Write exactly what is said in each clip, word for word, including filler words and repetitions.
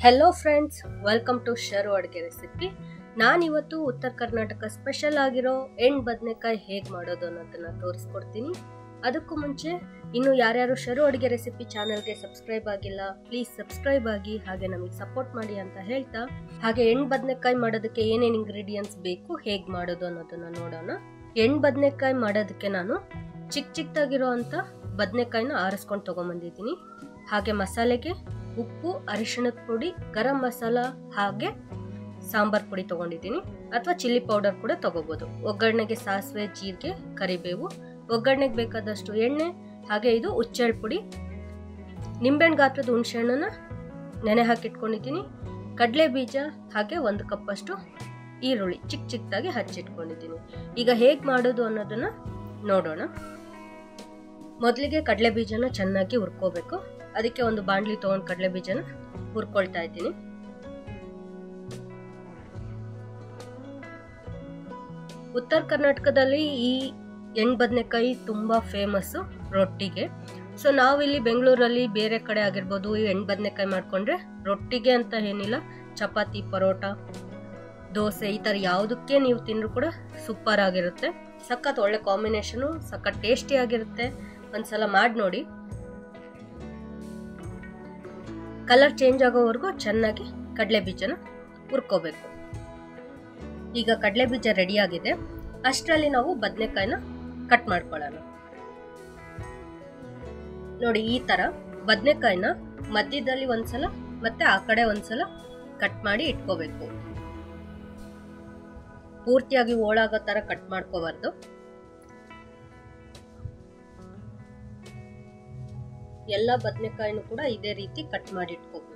Hello friends, welcome to Sharu Adige recipe. ನಾನಿವತ್ತು ಉತ್ತರ Karnataka special ಆಗಿರೋ ಎಣ್ ಬದನೆಕಾಯಿ ಹೇಗೆ ಮಾಡೋದು ಅನ್ನೋದನ್ನ ತೋರಿಸ್ಕೊಡ್ತೀನಿ. ಅದಕ್ಕೂ ಮುಂಚೆ ಇನ್ನು ಯಾರ್ಯಾರು ಶರು ಅಡುಗೆ ರೆಸಿಪಿ ಚಾನಲ್ಗೆ ಸಬ್ಸ್ಕ್ರೈಬ್ ಆಗಿಲ್ಲ, ಪ್ಲೀಸ್ ಸಬ್ಸ್ಕ್ರೈಬ್ ಆಗಿ, ಹಾಗೆ ನಮಗೆ ಸಪೋರ್ಟ್ ಮಾಡಿ ಅಂತ ಹೇಳ್ತಾ, ಹಾಗೆ ಎಣ್ ಬದನೆಕಾಯಿ ಮಾಡೋದಕ್ಕೆ ಏನೇನು ಇಂಗ್ರೀಡಿಯೆಂಟ್ಸ್ ಬೇಕು, ಹೇಗೆ ಮಾಡೋದು ಅನ್ನೋದನ್ನ ನೋಡೋಣ. ಎಣ್ ಬದನೆಕಾಯಿ ಮಾಡೋದಕ್ಕೆ ನಾನು ಚಿಕ್ಕ ಚಿಕ್ಕದಾಗಿರೋ ಅಂತ ಬದನೆಕಾಯಿನ ಆರಿಸ್ಕೊಂಡು ತೊಗೊಂಬಂದಿದ್ದೀನಿ. ಹಾಗೆ ಮಸಾಲೆಗೆ ಉಪ್ಪು, ಅರಿಶಿಣದ ಪುಡಿ, ಗರಂ ಮಸಾಲ ಹಾಗೆ ಸಾಂಬಾರ್ ಪುಡಿ ತೊಗೊಂಡಿದ್ದೀನಿ, ಅಥವಾ ಚಿಲ್ಲಿ ಪೌಡರ್ ಕೂಡ ತೊಗೋಬೋದು. ಒಗ್ಗರಣೆಗೆ ಸಾಸಿವೆ, ಜೀರಿಗೆ, ಕರಿಬೇವು, ಒಗ್ಗರಣೆಗೆ ಬೇಕಾದಷ್ಟು ಎಣ್ಣೆ, ಹಾಗೆ ಇದು ಉಚ್ಚೆಳ್ ಪುಡಿ, ನಿಂಬೆಹಣ್ಣು ಗಾತ್ರದ ಹುಣಸೆ ಹಣ್ಣನ್ನ ನೆನೆ ಹಾಕಿಟ್ಕೊಂಡಿದ್ದೀನಿ, ಕಡಲೆ ಬೀಜ, ಹಾಗೆ ಒಂದು ಕಪ್ಪಷ್ಟು ಈರುಳ್ಳಿ ಚಿಕ್ಕ ಚಿಕ್ಕದಾಗಿ ಹಚ್ಚಿಟ್ಕೊಂಡಿದ್ದೀನಿ. ಈಗ ಹೇಗೆ ಮಾಡೋದು ಅನ್ನೋದನ್ನ ನೋಡೋಣ. ಮೊದಲಿಗೆ ಕಡಲೆ ಬೀಜನ ಚೆನ್ನಾಗಿ ಹುರ್ಕೋಬೇಕು. ಅದಕ್ಕೆ ಒಂದು ಬಾಣಲಿ ತಗೊಂಡು ಕಡಲೆ ಬೀಜನ ಹುರ್ಕೊಳ್ತಾ ಇದ್ದೀನಿ. ಉತ್ತರ ಕರ್ನಾಟಕದಲ್ಲಿ ಈ ಎಣ್ ಬದನೆಕಾಯಿ ತುಂಬಾ ಫೇಮಸ್ ರೊಟ್ಟಿಗೆ. ಸೊ ನಾವಿಲ್ಲಿ ಬೆಂಗಳೂರಲ್ಲಿ ಬೇರೆ ಕಡೆ ಆಗಿರ್ಬೋದು ಈ ಎಣ್ ಬದನೆಕಾಯಿ ಮಾಡ್ಕೊಂಡ್ರೆ ರೊಟ್ಟಿಗೆ ಅಂತ ಏನಿಲ್ಲ, ಚಪಾತಿ, ಪರೋಟ, ದೋಸೆ ಈ ತರ ಯಾವುದಕ್ಕೆ ನೀವು ತಿಂದ್ರು ಕೂಡ ಸೂಪರ್ ಆಗಿರುತ್ತೆ. ಸಖತ್ ಒಳ್ಳೆ ಕಾಂಬಿನೇಷನು, ಸಖತ್ ಟೇಸ್ಟಿ ಆಗಿರುತ್ತೆ. ಒಂದ್ಸಲ ಮಾಡಿ ನೋಡಿ. ಕಲರ್ ಚೇಂಜ್ ಆಗೋವರೆಗೂ ಚೆನ್ನಾಗಿ ಕಡಲೆ ಬೀಜನ ಹುರ್ಕೋಬೇಕು. ಈಗ ಕಡಲೆ ಬೀಜ ರೆಡಿ ಆಗಿದೆ. ಅಷ್ಟರಲ್ಲಿ ನಾವು ಬದನೆಕಾಯಿನ ಕಟ್ ಮಾಡ್ಕೊಳ್ಳೋಣ. ನೋಡಿ, ಈ ತರ ಬದನೆಕಾಯಿನ ಮಧ್ಯದಲ್ಲಿ ಒಂದ್ಸಲ ಮತ್ತೆ ಆ ಕಡೆ ಒಂದ್ಸಲ ಕಟ್ ಮಾಡಿ ಇಟ್ಕೋಬೇಕು. ಪೂರ್ತಿಯಾಗಿ ಓಳಾಗೋ ತರ ಕಟ್ ಮಾಡ್ಕೋಬಾರ್ದು. ಎಲ್ಲ ಬದನೆಕಾಯಿನೂ ಕೂಡ ಇದೇ ರೀತಿ ಕಟ್ ಮಾಡಿ ಇಟ್ಕೋಬೇಕು.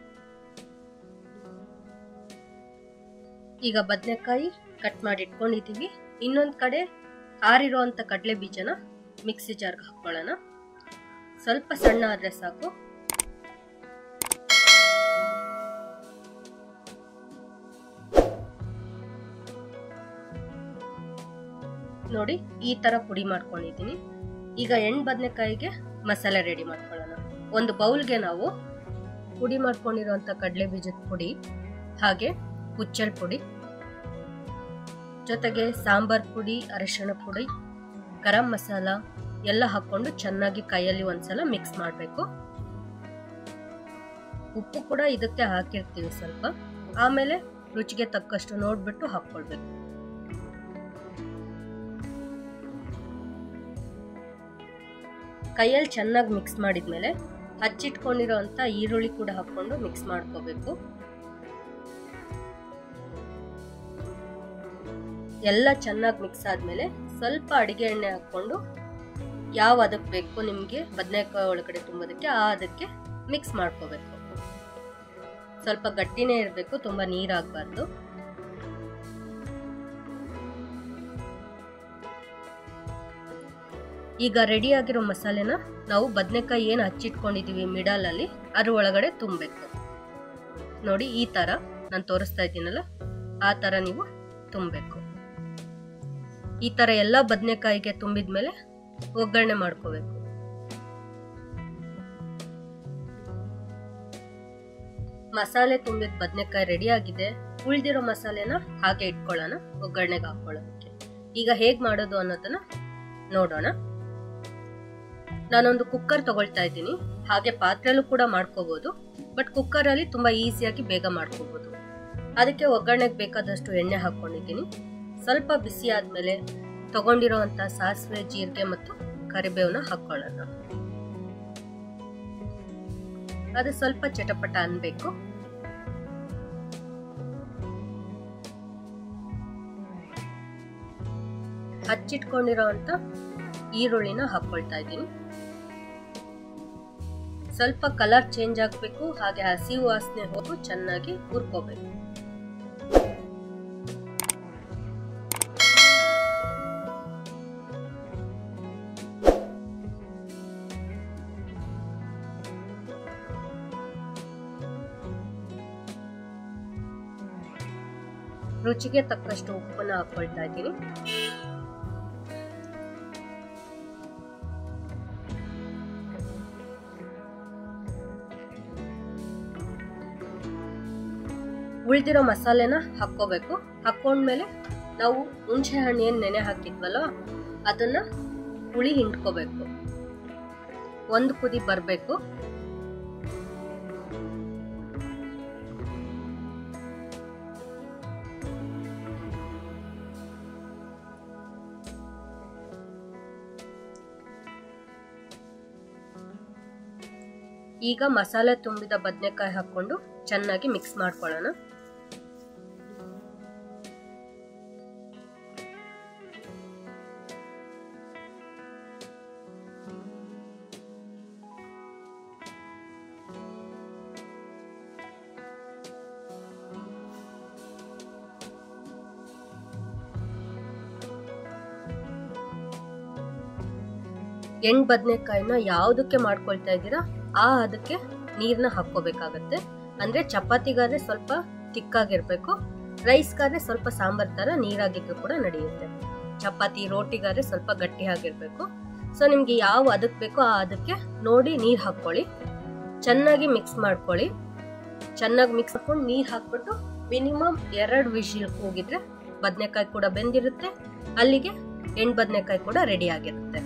ಈಗ ಬದನೆಕಾಯಿ ಕಟ್ ಮಾಡಿ ಇಟ್ಕೊಂಡಿದೀವಿ. ಇನ್ನೊಂದ್ ಕಡೆ ಆರಿರೋ ಅಂತ ಕಡಲೆ ಬೀಜನ ಮಿಕ್ಸಿ ಜಾರ್ಗೆ ಹಾಕೊಳ್ಳೋಣ. ಸ್ವಲ್ಪ ಸಣ್ಣ ಆದ್ರೆ ಸಾಕು. ನೋಡಿ, ಈ ತರ ಪುಡಿ ಮಾಡ್ಕೊಂಡಿದ್ದೀನಿ. ಈಗ ಎಣ್ ಬದನೆಕಾಯಿಗೆ ಮಸಾಲೆ ರೆಡಿ ಮಾಡ್ಕೊಳ್ಳೋಣ. ಒಂದು ಬೌಲ್ಗೆ ನಾವು ಪುಡಿ ಮಾಡ್ಕೊಂಡಿರುವಂತ ಕಡಲೆ ಬೀಜದ ಪುಡಿ, ಹಾಗೆ ಹುಚ್ಚೆಳ್ ಪುಡಿ, ಜೊತೆಗೆ ಸಾಂಬಾರ್ ಪುಡಿ, ಅರಿಶಿಣ ಪುಡಿ, ಗರಂ ಮಸಾಲ ಎಲ್ಲ ಹಾಕೊಂಡು ಚೆನ್ನಾಗಿ ಕೈಯಲ್ಲಿ ಒಂದ್ಸಲ ಮಿಕ್ಸ್ ಮಾಡಬೇಕು. ಉಪ್ಪು ಕೂಡ ಇದಕ್ಕೆ ಹಾಕಿರ್ತೀವಿ ಸ್ವಲ್ಪ. ಆಮೇಲೆ ರುಚಿಗೆ ತಕ್ಕಷ್ಟು ನೋಡ್ಬಿಟ್ಟು ಹಾಕೊಳ್ಬೇಕು. ಕೈಯಲ್ಲಿ ಚೆನ್ನಾಗಿ ಮಿಕ್ಸ್ ಮಾಡಿದ್ಮೇಲೆ ಹಚ್ಚಿಟ್ಕೊಂಡಿರೋ ಅಂತ ಈರುಳ್ಳಿ ಕೂಡ ಹಾಕೊಂಡು ಮಿಕ್ಸ್ ಮಾಡ್ಕೋಬೇಕು. ಎಲ್ಲ ಚೆನ್ನಾಗಿ ಮಿಕ್ಸ್ ಆದ್ಮೇಲೆ ಸ್ವಲ್ಪ ಅಡಿಗೆ ಎಣ್ಣೆ ಹಾಕೊಂಡು ಯಾವ ಅದಕ್ಕೆ ಬೇಕು ನಿಮ್ಗೆ ಬದನೆಕಾಯಿ ಒಳಗಡೆ ತುಂಬೋದಕ್ಕೆ ಆ ಅದಕ್ಕೆ ಮಿಕ್ಸ್ ಮಾಡ್ಕೋಬೇಕು. ಸ್ವಲ್ಪ ಗಟ್ಟಿನೇ ಇರಬೇಕು, ತುಂಬಾ ನೀರಾಗಬಾರ್ದು. ಈಗ ರೆಡಿ ಆಗಿರೋ ಮಸಾಲೆನ ನಾವು ಬದನೆಕಾಯಿ ಏನು ಹಚ್ಚಿಟ್ಕೊಂಡಿದೀವಿ ಮಿಡಲ್ ಅಲ್ಲಿ ಅದ್ರ ಒಳಗಡೆ ತುಂಬಬೇಕು. ನೋಡಿ, ಈ ತರ ನಾನು ತೋರಿಸ್ತಾ ಇದ್ದೀನಲ್ಲ, ಆ ತರ ನೀವು ತುಂಬಬೇಕು. ಈ ತರ ಎಲ್ಲ ಬದನೆಕಾಯಿಗೆ ತುಂಬಿದ್ಮೇಲೆ ಒಗ್ಗರಣೆ ಮಾಡ್ಕೋಬೇಕು. ಮಸಾಲೆ ತುಂಬಿದ ಬದನೆಕಾಯಿ ರೆಡಿ ಆಗಿದೆ. ಉಳಿದಿರೋ ಮಸಾಲೆನ ಹಾಗೆ ಇಟ್ಕೊಳ್ಳೋಣ ಒಗ್ಗರಣೆಗೆ ಹಾಕೊಳ್ಳೋದಕ್ಕೆ. ಈಗ ಹೇಗ್ ಮಾಡೋದು ಅನ್ನೋದನ್ನ ನೋಡೋಣ. ನಾನೊಂದು ಕುಕ್ಕರ್ ತಗೊಳ್ತಾ ಇದ್ದೀನಿ. ಹಾಗೆ ಪಾತ್ರೆಲ್ಲೂ ಕೂಡ ಮಾಡ್ಕೋಬಹುದು, ಬಟ್ ಕುಕ್ಕರ್ ಅಲ್ಲಿ ತುಂಬಾ ಈಸಿಯಾಗಿ ಬೇಗ ಮಾಡ್ಕೋಬಹುದು. ಅದಕ್ಕೆ ಒಗ್ಗರಣೆಗೆ ಬೇಕಾದಷ್ಟು ಎಣ್ಣೆ ಹಾಕೊಂಡಿದ್ದೀನಿ. ಸ್ವಲ್ಪ ಬಿಸಿ ಆದ್ಮೇಲೆ ತಗೊಂಡಿರೋಂತ ಸಾಸಿವೆ, ಜೀರಿಗೆ ಮತ್ತು ಕರಿಬೇವನ್ನ ಹಾಕೊಳ್ಳೋಣ. ಅದು ಸ್ವಲ್ಪ ಚಟಪಟ ಅನ್ಬೇಕು. ಹಚ್ಚಿಟ್ಕೊಂಡಿರೋ ಅಂತ ಈರುಳ್ಳಿನ ಹಾಕೊಳ್ತಾ ಇದ್ದೀನಿ. ಸ್ವಲ್ಪ ಕಲರ್ ಚೇಂಜ್ ಆಗಬೇಕು, ಹಾಗೆ ಹಸಿ ವಾಸನೆ ಹೋಗಿ ಚೆನ್ನಾಗಿ ಹುರ್ಕೋಬೇಕು. ರುಚಿಗೆ ತಕ್ಕಷ್ಟು ಉಪ್ಪನ್ನ ಹಾಕೊಳ್ತಾ ಇದ್ದೀನಿ. ಉಳಿದಿರೋ ಮಸಾಲೆನ ಹಾಕ್ಕೋಬೇಕು. ಹಾಕ್ಕೊಂಡ್ಮೇಲೆ ನಾವು ಹುಣಸೆ ಹಣ್ಣು ಏನು ನೆನೆ ಹಾಕಿದ್ವಲ್ಲ ಅದನ್ನ ಹುಳಿ ಹಿಂಡ್ಕೋಬೇಕು. ಒಂದು ಕುದಿ ಬರಬೇಕು. ಈಗ ಮಸಾಲೆ ತುಂಬಿದ ಬದನೆಕಾಯಿ ಹಾಕೊಂಡು ಚೆನ್ನಾಗಿ ಮಿಕ್ಸ್ ಮಾಡ್ಕೊಳ್ಳೋಣ. ಎಣ್ ಬದನೆಕಾಯಿನ ಯಾವುದಕ್ಕೆ ಮಾಡ್ಕೊಳ್ತಾ ಇದ್ದೀರಾ ಆ ಅದಕ್ಕೆ ನೀರನ್ನ ಹಾಕೋಬೇಕಾಗತ್ತೆ. ಅಂದ್ರೆ ಚಪಾತಿಗಾದ್ರೆ ಸ್ವಲ್ಪ ತಿಕ್ಕಾಗಿರ್ಬೇಕು, ರೈಸ್ಗಾದ್ರೆ ಸ್ವಲ್ಪ ಸಾಂಬಾರ್ ತರ ನೀರಾಗಿದ್ರು ಕೂಡ ನಡೆಯುತ್ತೆ. ಚಪಾತಿ ರೋಟಿಗಾದ್ರೆ ಸ್ವಲ್ಪ ಗಟ್ಟಿ ಆಗಿರ್ಬೇಕು. ಸೊ ನಿಮ್ಗೆ ಯಾವ ಅದಕ್ಕೆ ಬೇಕೋ ಆ ಅದಕ್ಕೆ ನೋಡಿ ನೀರ್ ಹಾಕೊಳ್ಳಿ. ಚೆನ್ನಾಗಿ ಮಿಕ್ಸ್ ಮಾಡ್ಕೊಳ್ಳಿ. ಚೆನ್ನಾಗಿ ಮಿಕ್ಸ್ ಹಾಕೊಂಡು ನೀರ್ ಹಾಕ್ಬಿಟ್ಟು ಮಿನಿಮಮ್ ಎರಡು ವಿಶಿಲ್ ಹೋಗಿದ್ರೆ ಬದನೆಕಾಯಿ ಕೂಡ ಬೆಂದಿರುತ್ತೆ. ಅಲ್ಲಿಗೆ ಎಣ್ ಬದನೆಕಾಯಿ ಕೂಡ ರೆಡಿ ಆಗಿರುತ್ತೆ.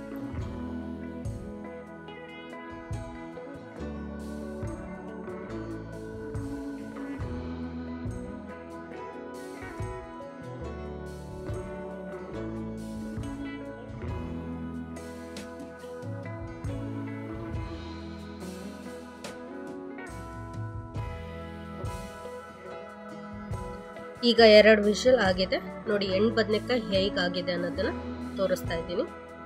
ಈಗ ಎರಡು ವಿಷಲ್ ಆಗಿದೆ ನೋಡಿ. ಎಣ್ ಬದನೆಕಾಯಿ ಹೇಗಾಗಿದೆ ಅನ್ನೋದನ್ನ ತೋರಿಸ್ತಾ ಇದ್ದೀನಿ.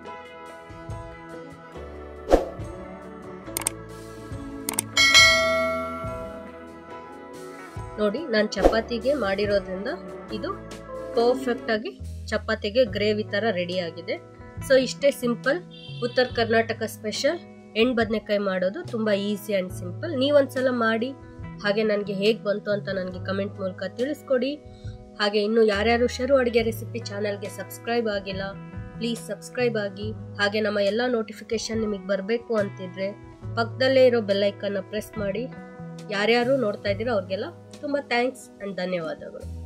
ನೋಡಿ ನಾನು ಚಪಾತಿಗೆ ಮಾಡಿರೋದ್ರಿಂದ ಇದು ಪರ್ಫೆಕ್ಟ್ ಆಗಿ ಚಪಾತಿಗೆ ಗ್ರೇವಿ ತರ ರೆಡಿ ಆಗಿದೆ. ಸೊ ಇಷ್ಟೇ ಸಿಂಪಲ್ ಉತ್ತರ ಕರ್ನಾಟಕ ಸ್ಪೆಷಲ್ ಎಣ್ ಬದನೆಕಾಯಿ ಮಾಡೋದು. ತುಂಬಾ ಈಸಿ ಅಂಡ್ ಸಿಂಪಲ್. ನೀವೊಂದ್ಸಲ ಮಾಡಿ ಹಾಗೆ ನನಗೆ ಹೇಗೆ ಬಂತು ಅಂತ ನನಗೆ ಕಮೆಂಟ್ ಮೂಲಕ ತಿಳಿಸ್ಕೊಡಿ. ಹಾಗೆ ಇನ್ನು ಯಾರ್ಯಾರು ಶರು ಅಡುಗೆ ರೆಸಿಪಿ ಚಾನಲ್ಗೆ ಸಬ್ಸ್ಕ್ರೈಬ್ ಆಗಿಲ್ಲ ಪ್ಲೀಸ್ ಸಬ್ಸ್ಕ್ರೈಬ್ ಆಗಿ. ಹಾಗೆ ನಮ್ಮ ಎಲ್ಲ ನೋಟಿಫಿಕೇಶನ್ ನಿಮಗೆ ಬರಬೇಕು ಅಂತಿದ್ರೆ ಪಕ್ಕದಲ್ಲೇ ಇರೋ ಬೆಲ್ ಐಕನ್ನ ಪ್ರೆಸ್ ಮಾಡಿ. ಯಾರ್ಯಾರು ನೋಡ್ತಾ ಇದ್ದೀರೋ ಅವ್ರಿಗೆಲ್ಲ ತುಂಬ ಥ್ಯಾಂಕ್ಸ್ ಆ್ಯಂಡ್ ಧನ್ಯವಾದಗಳು.